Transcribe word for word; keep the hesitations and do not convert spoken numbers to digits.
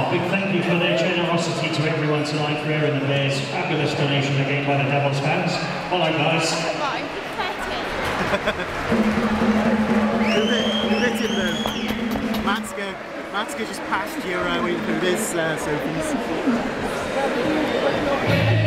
Oh, big thank you for their generosity to everyone tonight for airing the Bears. Fabulous donation again by the Devils fans. Hello, guys. We've hit him though. Matska, Matska just passed your uh, waiting for this, uh, so please.